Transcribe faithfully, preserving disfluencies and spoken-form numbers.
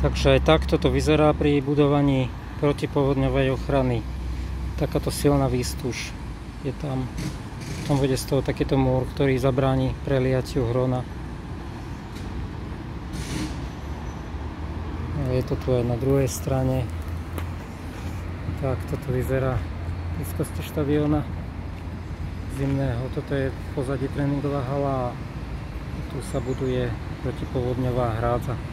Takže aj takto to vyzerá pri budovaní protipovodňovej ochrany. Takáto silná výstuž je tam. Potom bude z toho takýto múr, ktorý zabráni preliatiu hrona. Je to tu aj na druhej strane. Tak toto vyzerá v blízkosti štadióna zimného. Toto je v pozadí tréningová hala a tu sa buduje protipovodňová hrádza.